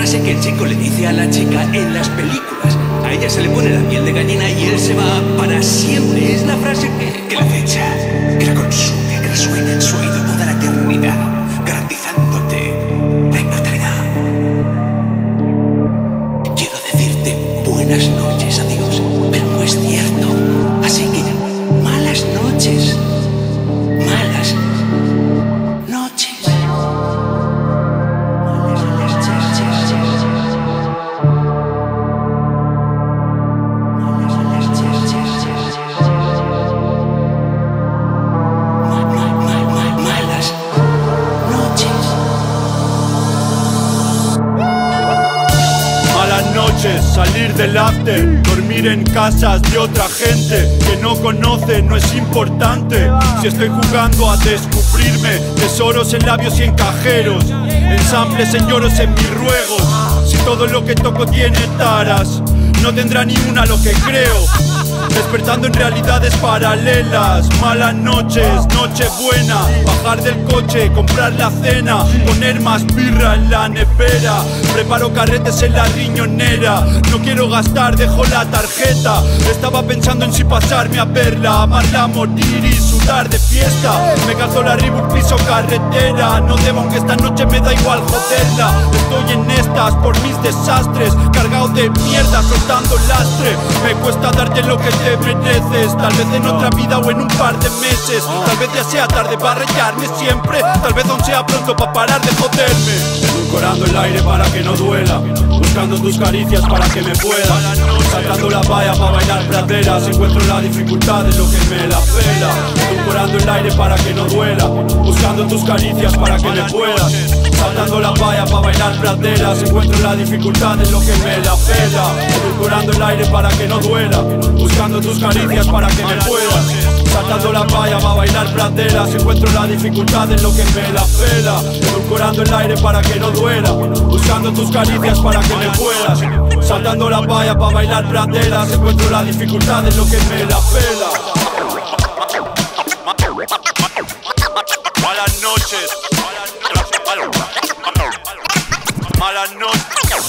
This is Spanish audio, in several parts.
frase que el chico le dice a la chica en las películas. A ella se le pone la piel de gallina y él se va para siempre. Es la frase que la fecha, que la consume, que resuena en su oído toda la eternidad, garantizándote la inmortalidad. Quiero decirte buenas noches, adiós, pero no es cierto. Así que malas noches. Malas noches. Salir del after, dormir en casas de otra gente que no conoce, no es importante. Si estoy jugando a descubrirme, tesoros en labios y en cajeros, ensambles en lloros en mis ruegos. Si todo lo que toco tiene taras, no tendrá ni una lo que creo. Despertando en realidades paralelas. Malas noches, noche buena. Bajar del coche, comprar la cena, poner más birra en la nevera. Preparo carretes en la riñonera. No quiero gastar, dejo la tarjeta. Estaba pensando en si pasarme a verla, amarla, morir y sudar de fiesta. Me calzo la Reebok, piso carretera. No debo, aunque esta noche me da igual joderla. Estoy en estas por mis desastres, cargado de mierda, soltando lastre. Me cuesta darte lo que te mereces, tal vez en otra vida o en un par de meses. Tal vez ya sea tarde para rayarme siempre, tal vez aún sea pronto para parar de joderme. Edulcorando el aire para que no duela, buscando tus caricias para que me puedas. Saltando la valla para bailar praderas, encuentro la dificultad de lo que me la pela. Edulcorando el aire para que no duela, buscando tus caricias para que me puedas. Saltando la valla para bailar praderas, encuentro la dificultad de lo que me la pela. Edulcorando el aire para que no duela, buscando tus caricias para que me puedas. Saltando la valla para bailar praderas, encuentro la dificultad en lo que me la pela. Edulcorando el aire para que no duela, buscando tus caricias para que me puedas. Saltando la valla para bailar praderas, encuentro la dificultad en lo que me la pela. Malas noches, malas noches.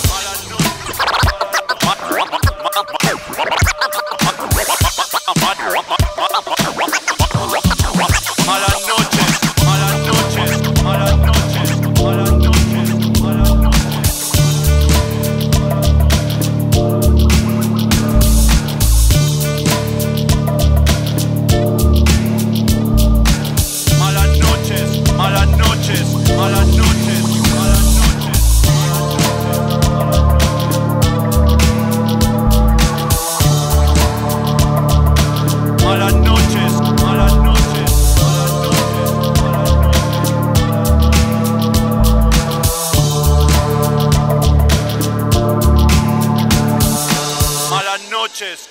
Noches.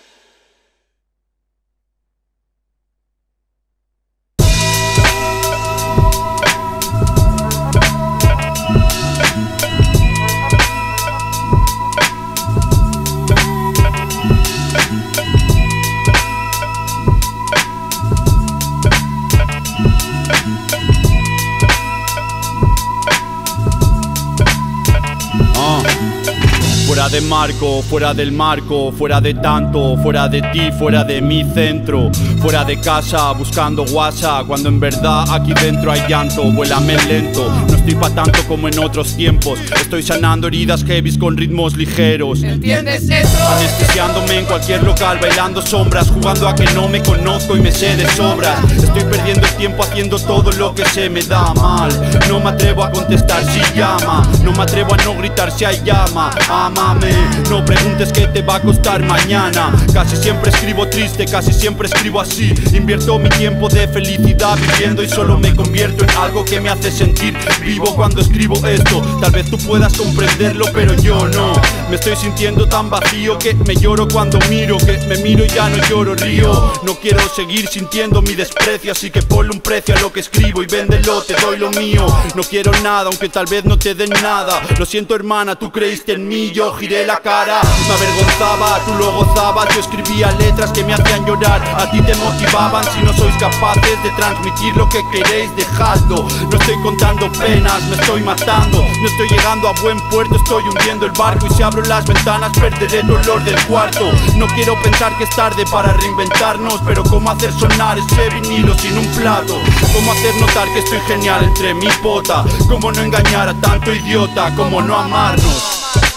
Fuera de marco, fuera del marco, fuera de tanto, fuera de ti, fuera de mi centro. Fuera de casa, buscando guasa, cuando en verdad aquí dentro hay llanto. Vuélame lento, no estoy pa' tanto como en otros tiempos. Estoy sanando heridas heavies con ritmos ligeros. ¿Entiendes eso? Anestesiándome en cualquier local, bailando sombras, jugando a que no me conozco y me sé de sobras. Estoy perdiendo el tiempo haciendo todo lo que se me da mal. No me atrevo a contestar si llama, no me atrevo a no gritar si hay llama. Amame, no preguntes qué te va a costar mañana. Casi siempre escribo triste, casi siempre escribo así. Invierto mi tiempo de felicidad viviendo y solo me convierto en algo que me hace sentir vivo cuando escribo esto. Tal vez tú puedas comprenderlo, pero yo no. Me estoy sintiendo tan vacío que me lloro cuando miro, que me miro y ya no lloro, río. No quiero seguir sintiendo mi desprecio, así que ponle un precio a lo que escribo y véndelo, te doy lo mío. No quiero nada, aunque tal vez no te den nada. Lo siento hermana, tú creíste en mí, yo giré miré la cara. Me avergonzaba, tú lo gozabas. Yo escribía letras que me hacían llorar. A ti te motivaban. Si no sois capaces de transmitir lo que queréis, dejadlo. No estoy contando penas, me estoy matando. No estoy llegando a buen puerto, estoy hundiendo el barco. Y si abro las ventanas perderé el olor del cuarto. No quiero pensar que es tarde para reinventarnos, pero cómo hacer sonar ese vinilo sin un plato. Cómo hacer notar que estoy genial entre mi pota. Cómo no engañar a tanto idiota, cómo no amarnos.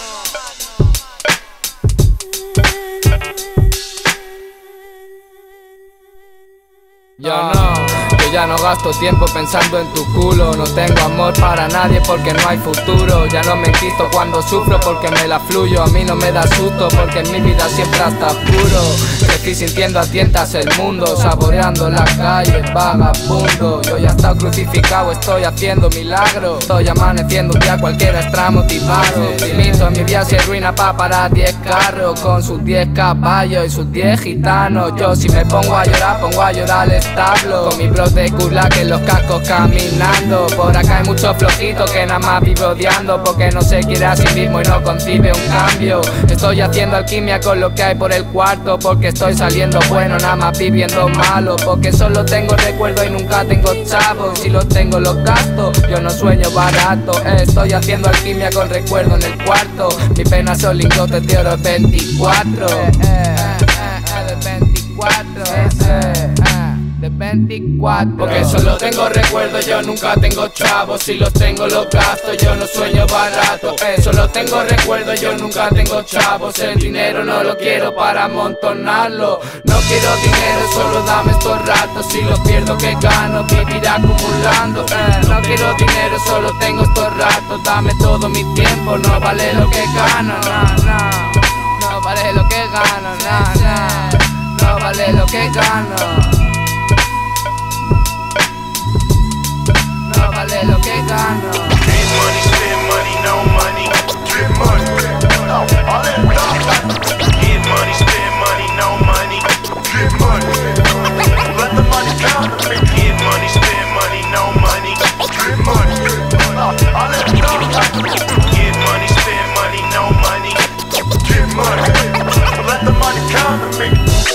Yo ya no gasto tiempo pensando en tu culo. No tengo amor para nadie porque no hay futuro. Ya no me quito cuando sufro porque me la fluyo. A mí no me da susto porque en mi vida siempre hasta puro. Crecí sintiendo a tientas el mundo, saboreando la calle, vagabundo. Yo ya he estado crucificado, estoy haciendo milagros. Estoy amaneciendo un día cualquiera extra motivado. Limito mi vida si ruina pa' parar 10 carros con sus 10 caballos y sus 10 gitanos. Yo si me pongo a llorar al establo. Con mi bro de cula que en los cascos caminando. Por acá hay muchos flojitos que nada más vive odiando porque no se quiere a sí mismo y no concibe un cambio. Estoy haciendo alquimia con lo que hay por el cuarto porque estoy saliendo bueno, nada más viviendo malo. Porque solo tengo recuerdos y nunca tengo chavos. Si los tengo los gasto, yo no sueño barato. Estoy haciendo alquimia con recuerdo en el cuarto. Mi pena son lingotes de oro 24. De 24. De 24. Porque solo tengo recuerdos, yo nunca tengo chavos. Si los tengo los gasto, yo no sueño barato. Solo tengo recuerdos, yo nunca tengo chavos. El dinero no lo quiero para amontonarlo. No quiero dinero, solo dame estos ratos. Si los pierdo que gano, viviré acumulando. No quiero dinero, solo tengo estos ratos. Dame todo mi tiempo, no vale lo que gano, no vale lo que gano, no vale lo que gano. No vale lo que gano. Need money, spend money, no money, get money. Need money, spend money, no money, get money. Let the money come to me. Need money, spend money, no money, get money. Get money, spend money, no money, get money. Let the money come to me.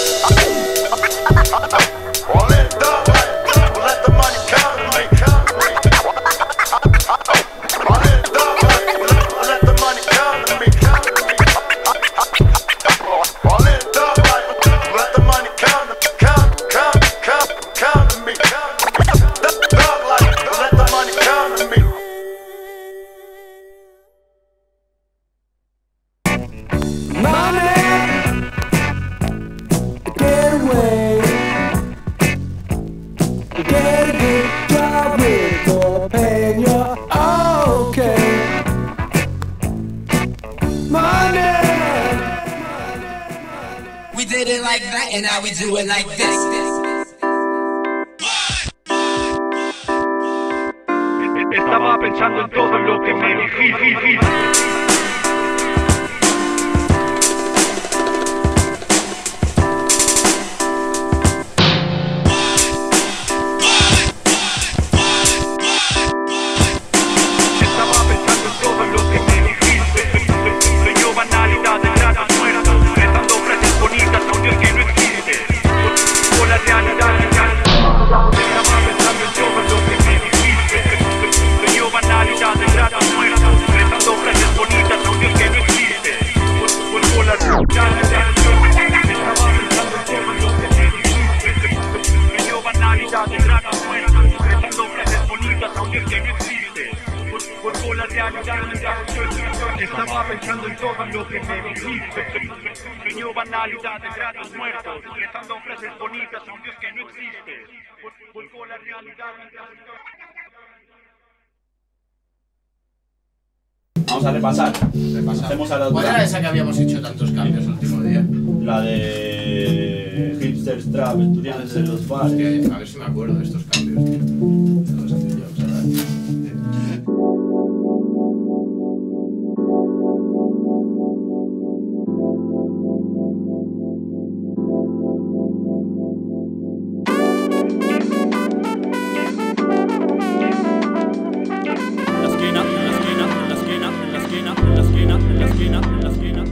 And now we do it like this. Estaba pensando en todo lo que me dijiste. Estaba pensando en todo lo que me dijiste. Sueño banalidad de gratos muertos, rezando frases bonitas a un Dios que no existe. Vuelvo a la realidad. Vamos a repasar. Hacemos a la ¿Cuál era esa que habíamos hecho tantos cambios el último día? La de Hipsters Trap, estudiantes de los bares. Hostia, a ver si me acuerdo de estos cambios, tío. Los hacía yo, ¿sabes? En la esquina, en la esquina, en la esquina, en la esquina, en la esquina, en la esquina, en la esquina.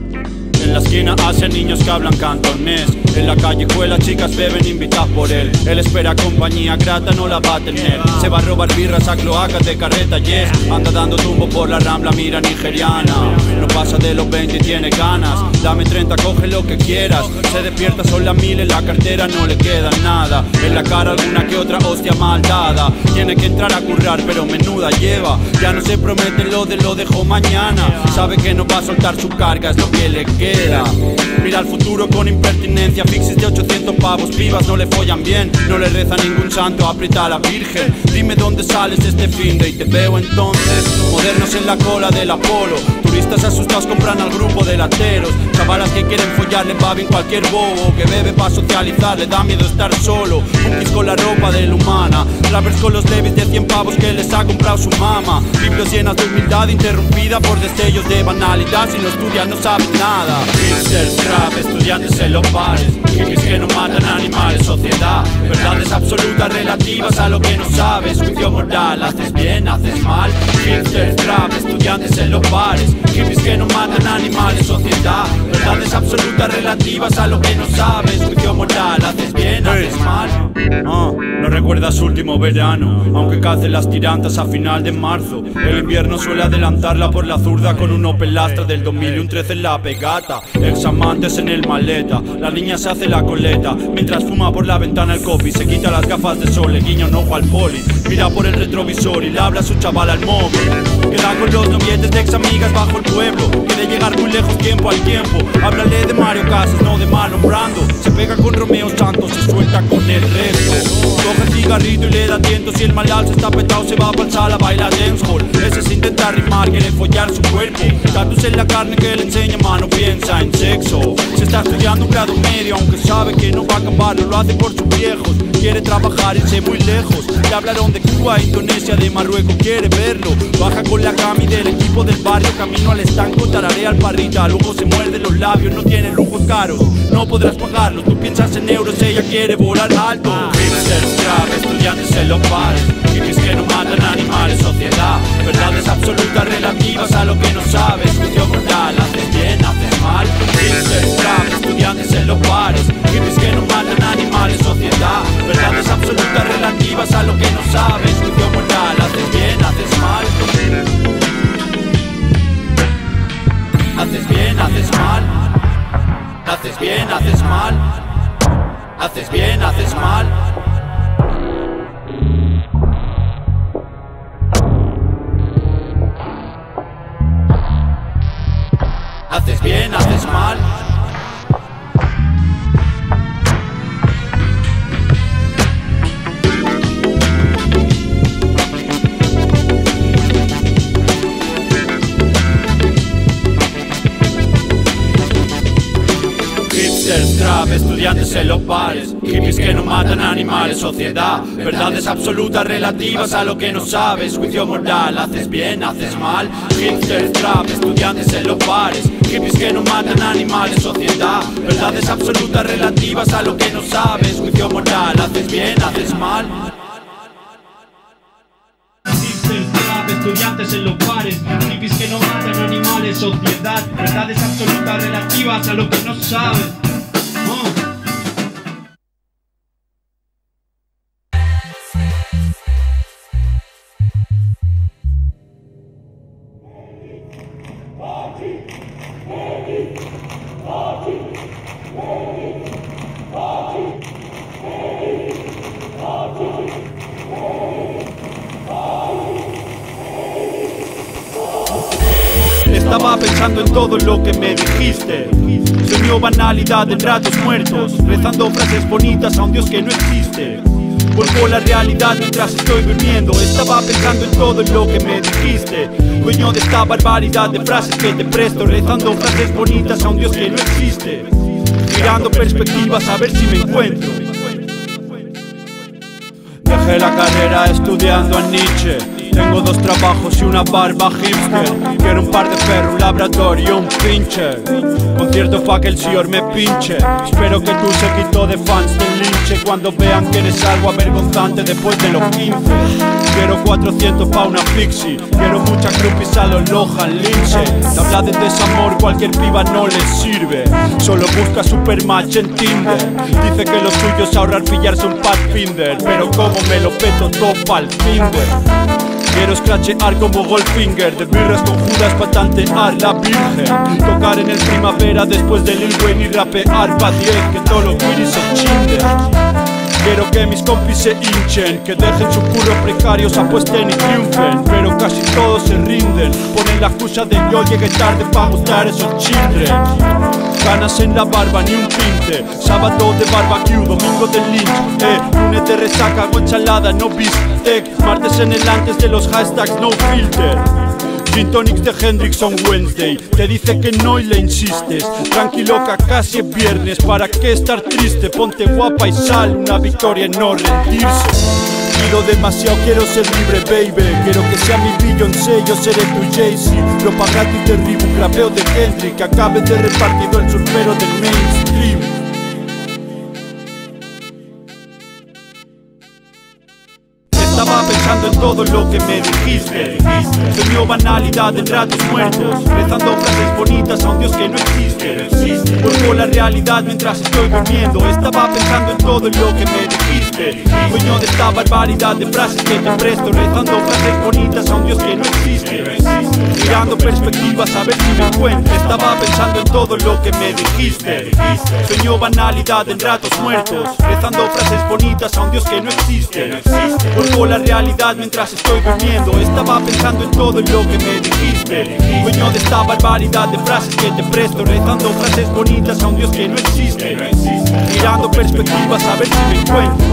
clase niños que hablan cantonés. En la callejuela chicas beben invitadas por él. Él espera compañía grata, no la va a tener. Se va a robar birras a cloacas de carreta, yes. Anda dando tumbo por la rambla, mira nigeriana. No pasa de los 20 y tiene ganas. Dame 30, coge lo que quieras. Se despierta, son las 1000, en la cartera no le queda nada. En la cara alguna que otra hostia mal dada. Tiene que entrar a currar, pero menuda lleva. Ya no se promete lo dejo mañana. Sabe que no va a soltar su carga, es lo que le queda. Mira al futuro con impertinencia. Fixis de 800 pavos, pibas no le follan bien. No le reza ningún santo, aprieta a la virgen. Dime dónde sales este finde y te veo entonces. Modernos en la cola del Apolo. Turistas asustados compran al grupo de lateros. Chavalas que quieren follar, le va bien cualquier bobo. Que bebe pa' socializar, le da miedo estar solo. Punkis con la ropa de la humana. Rappers con los levis de 100 pavos que les ha comprado su mama. Biblios llenas de humildad interrumpida por destellos de banalidad. Si no estudian no saben nada. Hipsters, trap, estudiantes en los bares. Hippies que no matan animales, sociedad. Verdades absolutas relativas a lo que no sabes. Juicio moral, haces bien, haces mal. Hipsters, trap, estudiantes en los bares. Hippies que no matan animales, sociedad. Verdades absolutas relativas a lo que no sabes. Juicio moral, haces bien, haces mal. No recuerdas su último verano, aunque cacen las tirantas a final de marzo. El invierno suele adelantarla por la zurda con un Opel Astra del 2000 y un 13 en la pegata. Ex amantes en el maleta, la niña se hace la coleta mientras fuma por la ventana el coffee. Se quita las gafas de sol, le guiña un ojo al poli. Mira por el retrovisor y le habla a su chaval al móvil. Queda con los novietes de ex amigas bajo el pueblo. Quiere llegar muy lejos tiempo al tiempo. Háblale de Mario Casas, no de Marlon Brando. Se pega con Romeo Santos, se suelta con el resto. Coge el cigarrito y le da tiento. Si el malal se está petado se va pa'l sala, baila dancehall. Ese es intentar rimar, quiere follar su cuerpo. Tatus en la carne que le enseña, mano piensa en sexo. Se está estudiando un grado medio, aunque sabe que no va a acabarlo. Lo hace por sus viejos, quiere trabajar, irse muy lejos. Le hablaron de Cuba, Indonesia, de Marruecos, quiere verlo. Baja con la cami del equipo del barrio, camino al estanco, tararea al parrita. Luego se muerde los labios, no tiene lujos caros, no podrás pagarlos. Tú piensas en euros, ella quiere volar alto. Hipsters, trap, estudiantes en los bares. Hippies que no matan animales, sociedad. Verdades absolutas relativas a lo que no sabes. Juicio moral, haces bien, haces mal. Hipsters, trap, estudiantes en los bares. Hippies que no matan animales, sociedad. Verdades absolutas relativas a lo que no sabes. Juicio moral, haces bien, haces mal. Haces bien, haces mal. Haces bien, haces mal. Haces bien, haces mal. Haces bien, haces mal. Hipsters, trap, estudiantes en los bares. Hippies que no matan animales, sociedad. Verdades absolutas relativas a lo que no sabes. Juicio moral, haces bien, haces mal. Hipsters, trap, estudiantes en los bares. Hippies que no matan animales, sociedad. Verdades absolutas relativas a lo que no sabes. Juicio moral, haces bien, haces mal. Hipsters, trap, estudiantes en los bares. Hippies que no matan animales, sociedad. Verdades absolutas relativas a lo que no sabes. Estaba pensando en todo lo que me dijiste. Sueño banalidad de ratos muertos, rezando frases bonitas a un Dios que no existe. Vuelvo a la realidad mientras estoy durmiendo. Estaba pensando en todo lo que me dijiste. Dueño de esta barbaridad de frases que te presto, rezando frases bonitas a un Dios que no existe. Girando perspectivas a ver si me encuentro. Dejé la carrera estudiando a Nietzsche. Tengo 2 trabajos y una barba hipster. Quiero un par de perros, un labrador y un pincher. Concierto pa' que el señor me pinche. Espero que tu séquito de fans te linche cuando vean que eres algo avergonzante después de los 15. Quiero 400 pa' una pixie. Quiero muchas groupies a los Lohan Lindsay. Te habla de desamor, cualquier piba no le sirve. Solo busca supermatch en Tinder. Dice que lo suyo es ahorrar pillarse un Pathfinder, pero como me lo peto todo pa'l Tinder. Quiero scratchear como Goldfinger, de birras con Judas pa' tantear la virgen. Tocar en el primavera después de Lil Wayne y rapear pa' 10, que todo lo quiere se chinde. Quiero que mis compis se hinchen, que dejen su curro precario, se apuesten y triunfen. Pero casi todos se rinden, ponen la excusa de yo llegué tarde pa' gustar esos children. Ganas en la barba, ni un pinte. Sábado de barbecue, domingo de lynch. Lunes de resaca, o ensalada, no bistec. Martes en el antes de los hashtags, no filter. Gin tonics de Hendrix on Wednesday. Te dice que no y le insistes. Tranquiloca, casi es viernes. ¿Para qué estar triste? Ponte guapa y sal. Una victoria en no rendirse. Pido demasiado, quiero ser libre, baby. Quiero que sea mi Beyoncé, yo seré tu Jay-Z. Ropa gratis de Reebok, rapeo de Kendrick. Que acabe de repartido el surfero del mainstream. Estaba pensando en todo lo que me dijiste. Sueño banalidad en ratos muertos, rezando frases bonitas a un Dios que no existe. Busco la realidad mientras estoy durmiendo. Estaba pensando en todo lo que me dijiste. Sueño de esta barbaridad de frases que te presto, rezando frases bonitas a un Dios que no existe. Mirando perspectivas a ver si me encuentro. Estaba pensando en todo lo que me dijiste. Sueño banalidad en ratos muertos, rezando frases bonitas a un Dios que no existe. Busco la realidad mientras estoy durmiendo. Estaba pensando en todo lo que me dijiste. Dueño de esta barbaridad de frases que te presto, rezando frases bonitas a un Dios que no existe. Mirando perspectivas a ver si me encuentro.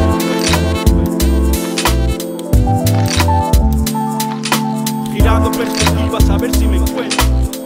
Girando perspectivas a ver si me encuentro.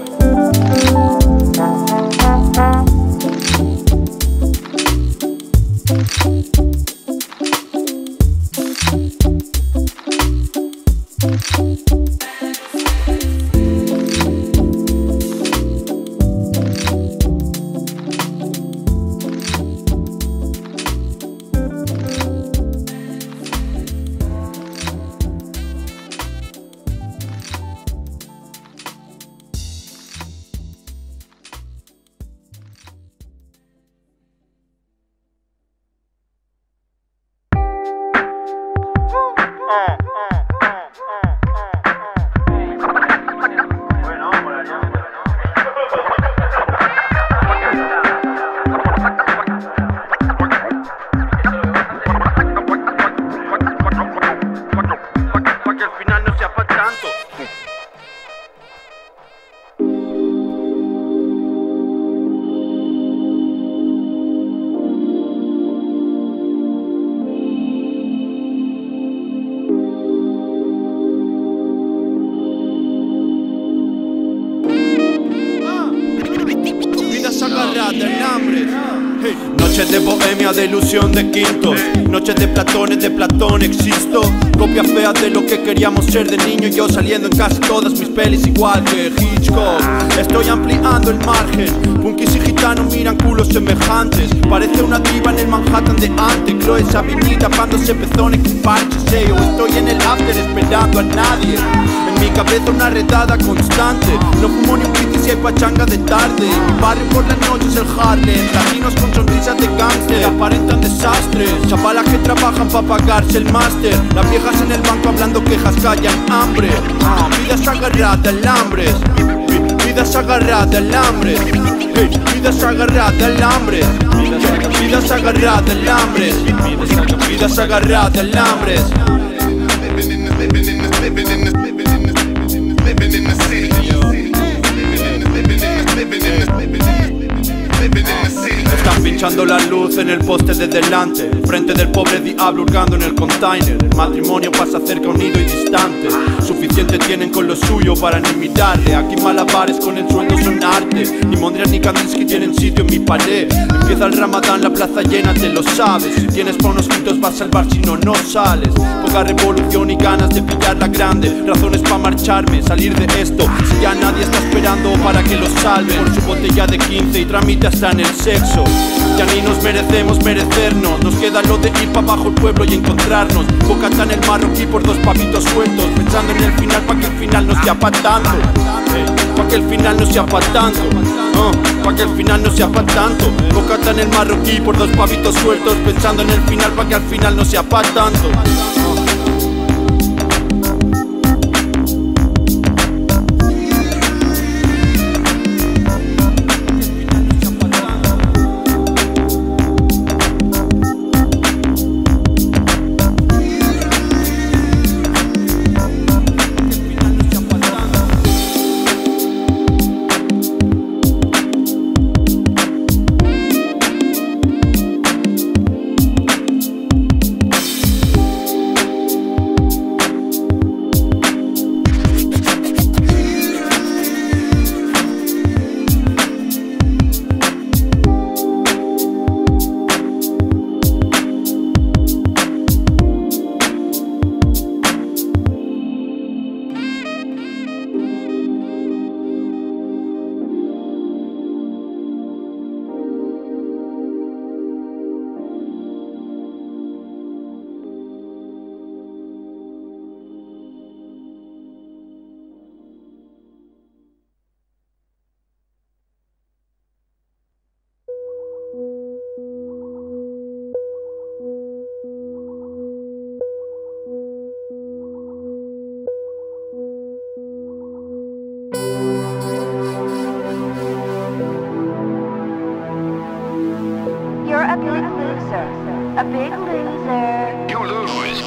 Noches de bohemia, de ilusión de quintos. Noches de Platón existo. Copia fea de lo que queríamos ser de niño. Yo saliendo en casi todas mis pelis igual que Hitchcock. Estoy ampliando el margen. Punkis y gitanos miran culos semejantes. Parece una diva en el Manhattan de antes. Chloe Savigny tapándose pezones con parches. Yo estoy en el after esperando a nadie. En mi cabeza una redada constante. No fumo ni un piti si hay pachanga de tarde. Mi barrio por las noches el Harlem. Latinos con sonrisas de gangster, aparentan desastres. Chavalas que trabajan pa' pagarse el máster. Las viejas en el banco hablando quejas, callan hambre. Vidas agarradas de alambres. Vidas agarradas de alambres. Vidas agarradas de alambres. Vidas agarradas de alambres. Vidas agarradas de alambres. Están pinchando la luz en el poste de delante. Frente del pobre diablo hurgando en el container. El matrimonio pasa cerca, unido y distante. Suficiente tienen con lo suyo para ni mirarle. Aquí malabares con el sueldo son arte. Ni Mondrian ni Kandinsky tienen sitio en mi pared. Empieza el Ramadán, la plaza llena, te lo sabes. Si tienes pa' unos gritos vas a salvar, si no, no sales. Poca revolución y ganas de pillarla grande. Razones pa' marcharme, salir de esto. Si ya nadie está esperando para que lo salve. Por su botella de 15 y tramite hasta en el sexo. Ya ni nos merecemos merecernos. Nos queda lo de ir pa' abajo el pueblo y encontrarnos. Bocata en el marroquí por dos pavitos sueltos, pensando en el final pa' que el final no sea pa' tanto. Pa' que el final no sea pa' tanto. Pa' que el final no sea pa' tanto. Bocata en el marroquí por dos pavitos sueltos, pensando en el final pa' que al final no sea pa' tanto. You're a big loser. A big loser. You lose.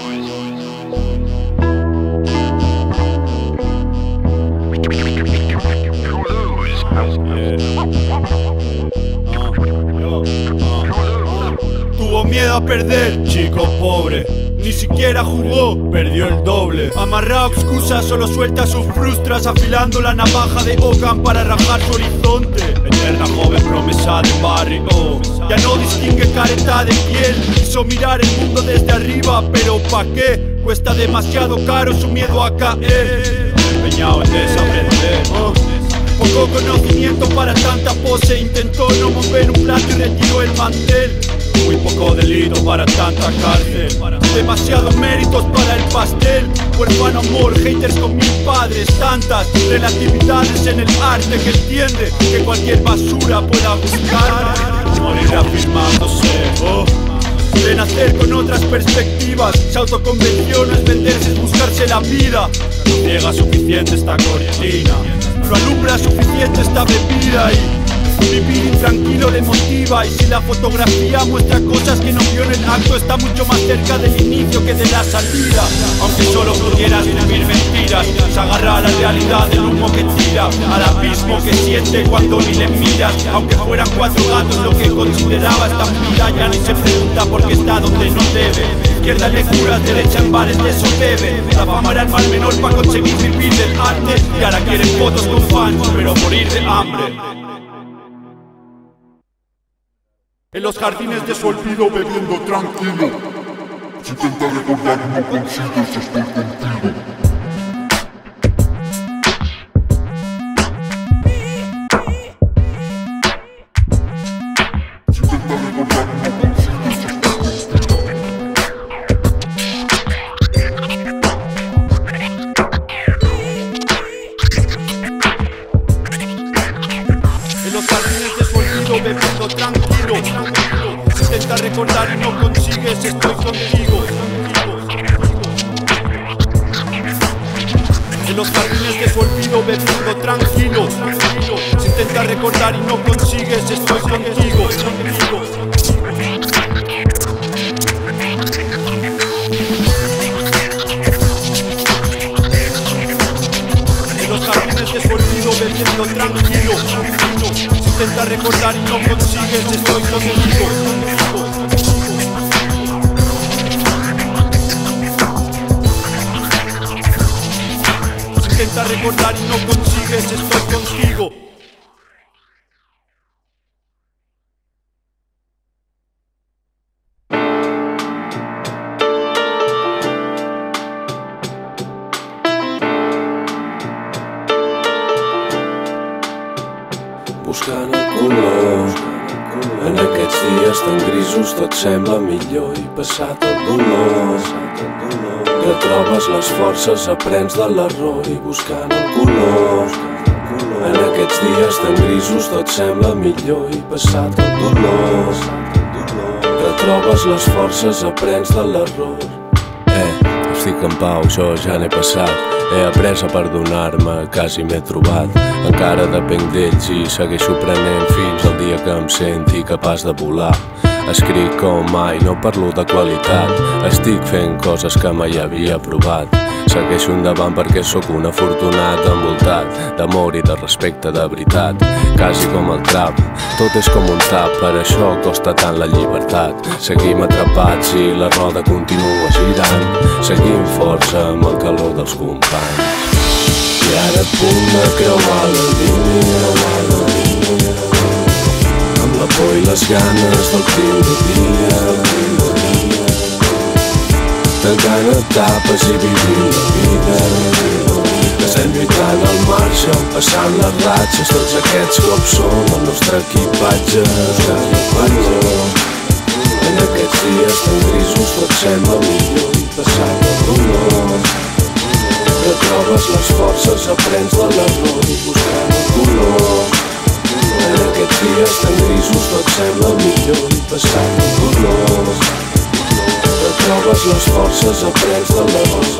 Tuvo miedo a perder, chico pobre. Ni siquiera jugó, perdió el doble. Amarrado excusas, solo suelta sus frustras, afilando la navaja de Ogan para rajar su horizonte. Eterna joven promesa de barrio, ya no distingue careta de piel. Quiso mirar el mundo desde arriba, pero ¿pa' qué? Cuesta demasiado caro su miedo a caer. Empeñado en desaprender. Poco conocimiento para tanta pose, intentó no mover un plato y retiró el mantel. Muy poco delito para tanta cárcel, demasiados méritos para el pastel. Huérfano amor, haters con mil padres, tantas relatividades en el arte que entiende que cualquier basura pueda buscar. Morir afirmándose, de nacer con otras perspectivas. Se autoconvenció, no es venderse, es buscarse la vida. No ciega suficiente esta cortina, no alumbra suficiente esta bebida y vivir intranquilo le motiva. Y si la fotografía muestra cosas que no vio en el acto, está mucho más cerca del inicio que de la salida. Aunque solo pudieras vivir mentiras, se agarra a la realidad del humo que tira, al abismo que siente cuando ni le miras. Aunque fueran 4 gatos lo que consideraba esta vida, ya ni se pregunta por qué está donde no debe. Izquierda lecturas, derecha en bares de eso bebe. La fama era el mal menor para conseguir vivir del arte, y ahora quieren fotos con fans, pero morir de hambre. En los jardines de su olvido bebiendo tranquilo, si intentas recordar y no consigues, estoy contigo. Si intentas recordar y no consigues, estoy contigo. En los jardines de su olvido bebiendo tranquilo, si intentas recordar y no consigues, estoy contigo. En los jardines de su olvido bebiendo tranquilo, si intentas recordar y no consigues, estoy contigo. En los jardines de su olvido bebiendo tranquilo, si intentas recordar y no consigues, estoy contigo. Si intentas recordar y no consigues, estoy contigo. Buscant el color en aquests dies estan grisos tot sembla millor i passat el dolor retrobes les forces, aprens de l'error i buscant el color. En aquests dies tan grisos tot sembla millor i passat el dolor retrobes les forces, aprens de l'error. Estic en pau, això ja n'he passat. He après a perdonar-me, quasi m'he trobat. Encara depenc d'ells i segueixo prenent fins al dia que em senti capaç de volar. Escric com mai, no parlo de qualitat. Estic fent coses que mai havia provat. Segueixo endavant perquè sóc un afortunat envoltat d'amor i de respecte de veritat. Quasi com el trap, tot és com un tap, per això costa tant la llibertat. Seguim atrapats i la roda continua girant. Seguim força amb el calor dels companys. I ara a punt de creuar la línia, amb la por i les ganes del crim de dia, tancant etapes i vivint la vida. Estem lluitant al marge, passant les ratxes. Tots aquests cops són el nostre equipatge. En aquests dies tan grisos tot sembla millor i passat el dolor retrobes les forces, aprens de l'error i buscant el color. En aquests dies tan grisos tot sembla millor i passat el dolor retrobes les forces, aprens de l'error.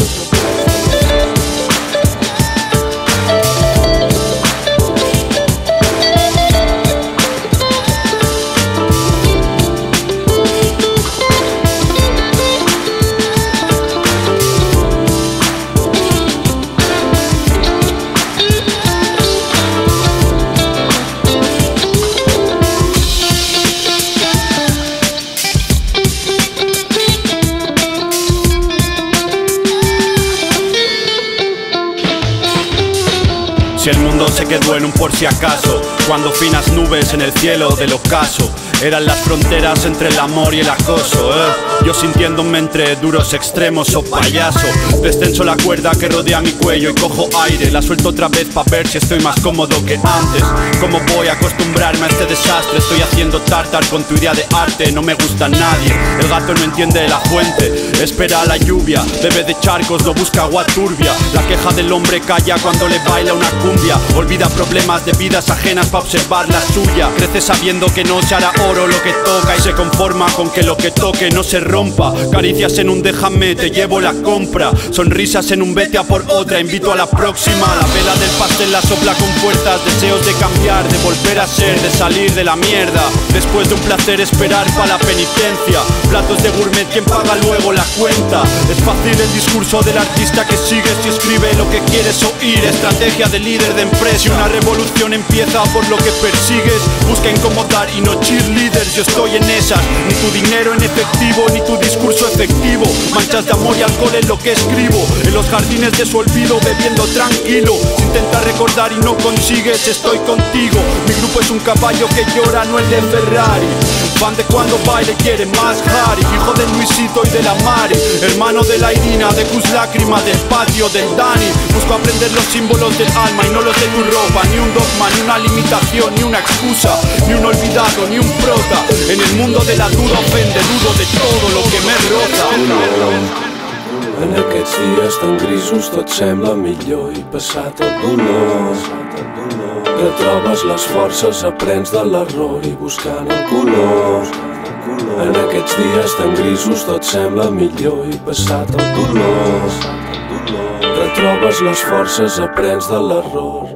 Si el mundo se quedó en un por si acaso, cuando finas nubes en el cielo del ocaso eran las fronteras entre el amor y el acoso, Yo sintiéndome entre duros extremos o payaso. Descenso la cuerda que rodea mi cuello y cojo aire. La suelto otra vez pa' ver si estoy más cómodo que antes. ¿Cómo voy a acostumbrarme a este desastre? Estoy haciendo tartar con tu idea de arte. No me gusta nadie, el gato no entiende la fuente. Espera la lluvia, bebe de charcos, no busca agua turbia. La queja del hombre calla cuando le baila una cumbia. Olvida problemas de vidas ajenas pa' observar la suya. Crece sabiendo que no se hará oro lo que toca y se conforma con que lo que toque no se rompa. Caricias en un déjame, te llevo la compra. Sonrisas en un vete a por otra, invito a la próxima. La vela del pastel la sopla con fuerzas, deseos de cambiar, de volver a ser, de salir de la mierda. Después de un placer esperar pa' la penitencia. Platos de gourmet, ¿quién paga luego la cuenta? Es fácil el discurso del artista que sigues y escribe lo que quieres oír. Estrategia de líder de empresa. Si una revolución empieza por lo que persigues, busca incomodar y no cheerleaders. Yo estoy en esas, ni tu dinero en efectivo, ni tu discurso efectivo. Manchas de amor y alcohol en lo que escribo. En los jardines de su olvido, bebiendo tranquilo. Intenta recordar y no consigues, estoy contigo. Mi grupo es un caballo que llora, no el de Ferrari. Fan de cuando baile, quiere más Harry. Hijo del Luisito y de la Mari. Hermano de la Irina, de Cus Lágrima, del patio, del Dani. Busco aprender los símbolos del alma y no los de tu ropa. Ni un dogma, ni una limitación, ni una excusa. Ni un olvidado, ni un prota. En el mundo de la duda ofende, dudo de todo lo que me rota. En aquests dies tan grisos tot sembla millor i passat el dolor retrobes les forces, aprens de l'error i buscant el color. En aquests dies tan grisos tot sembla millor i passat el dolor retrobes les forces, aprens de l'error.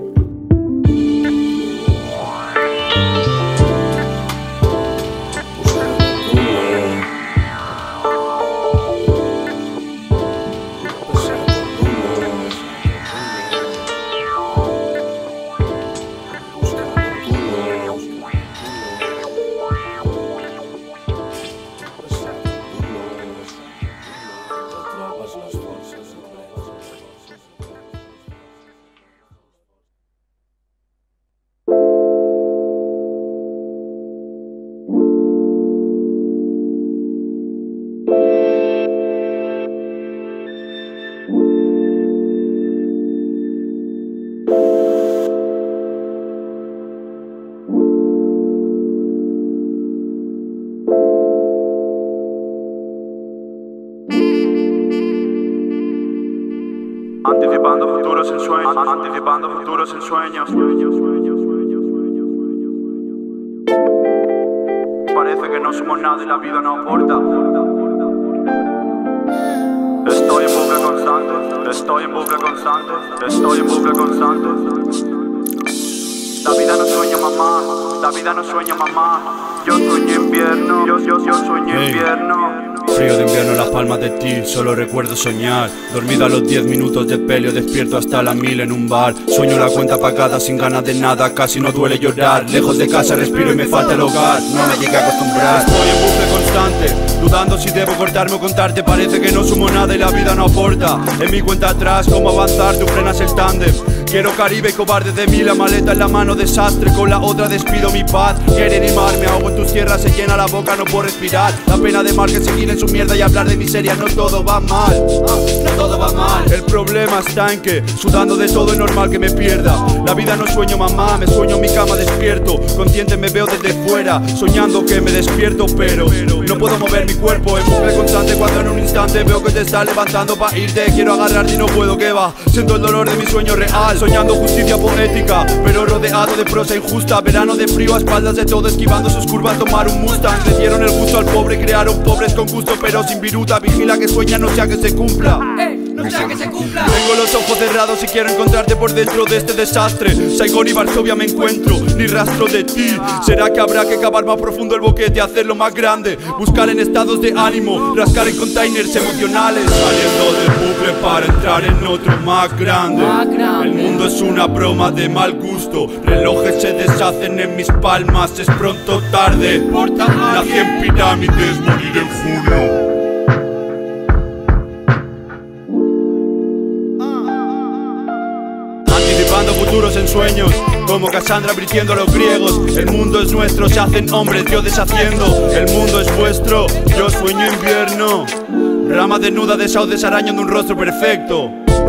futuros en sueños, anticipando futuros en sueños. Parece que no somos nada y la vida no aporta. Estoy en bucle constante, estoy en bucle constante, estoy en bucle constante. La vida no sueña mamá, la vida no sueña mamá. Yo sueño invierno, yo sueño invierno. Frío de invierno en las palmas de ti, solo recuerdo soñar. Dormido a los 10 minutos de pelio, despierto hasta las 1000 en un bar. Sueño la cuenta pagada sin ganas de nada, casi no duele llorar. Lejos de casa respiro y me falta el hogar, no me llegué a acostumbrar. Estoy en bucle constante, dudando si debo cortarme o contarte. Parece que no sumo nada y la vida no aporta. En mi cuenta atrás, cómo avanzar, tú frenas el tándem. Quiero Caribe y cobarde de mí, la maleta en la mano desastre, con la otra despido mi paz. Quieren animar, me ahogo en tus tierras, se llena la boca, no puedo respirar. La pena de mal que seguir en su mierda y hablar de miseria, no todo va mal, no todo va mal. El problema está en que, sudando de todo es normal que me pierda. La vida no sueño mamá, me sueño en mi cama despierto. Consciente me veo desde fuera, soñando que me despierto, pero no puedo mover mi cuerpo. En bucle constante cuando en un instante veo que te estás levantando pa' irte. Quiero agarrarte y no puedo, que va, siento el dolor de mi sueño real. Soñando justicia poética, pero rodeado de prosa injusta. Verano de frío a espaldas de todo, esquivando sus curvas, tomar un Mustang. Le dieron el gusto al pobre, crearon pobres con gusto, pero sin viruta. Vigila que sueña, no sea que se cumpla. No sea que se cumpla. Tengo los ojos cerrados y quiero encontrarte por dentro de este desastre. Saigón y Varsovia me encuentro, ni rastro de ti. ¿Será que habrá que cavar más profundo el boquete, hacerlo más grande? Buscar en estados de ánimo, rascar en containers emocionales. Saliendo del bucle para entrar en otro más grande. El mundo es una broma de mal gusto. Relojes se deshacen en mis palmas, es pronto o tarde. Nací en pirámides, morir en junio. Anticipando futuros en sueños, como Cassandra advirtiendo a los griegos. El mundo es nuestro, se hacen hombres, yo deshaciendo. El mundo es vuestro, yo sueño invierno. Rama desnuda de sauces arañando un rostro perfecto.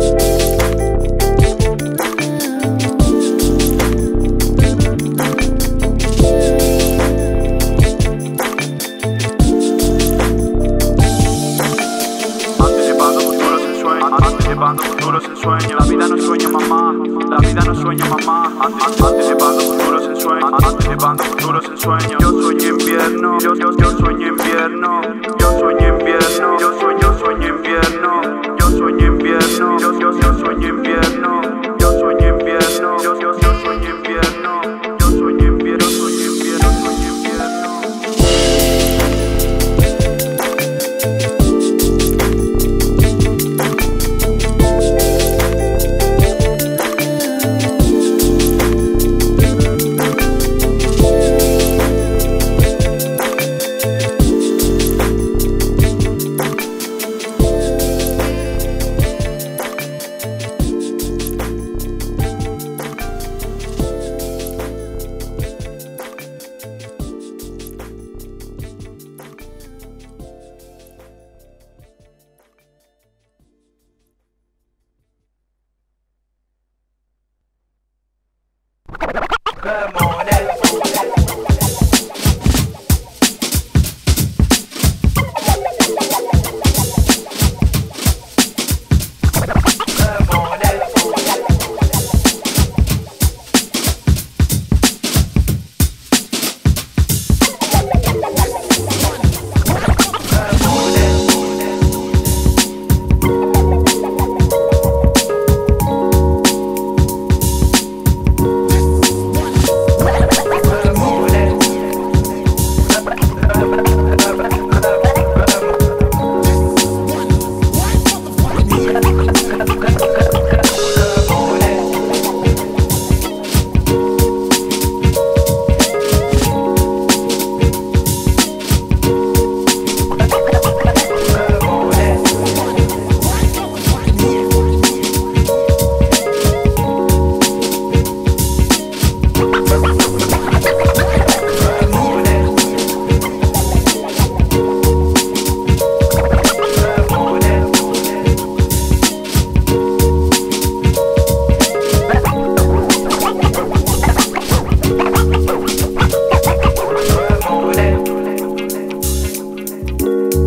Anticipando futuros en sueños, la vida no sueña mamá, la vida no sueña mamá. Anticipando futuros en sueños, anticipando futuros en sueños. Yo sueño invierno, yo sueño invierno, yo sueño invierno, yo sueño invierno, yo sueño invierno, yo sueño invierno, yo sueño invierno, yo sueño invierno, yo sueño invierno, sueño invierno, sueño invierno.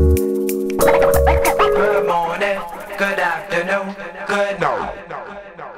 Good afternoon, good night.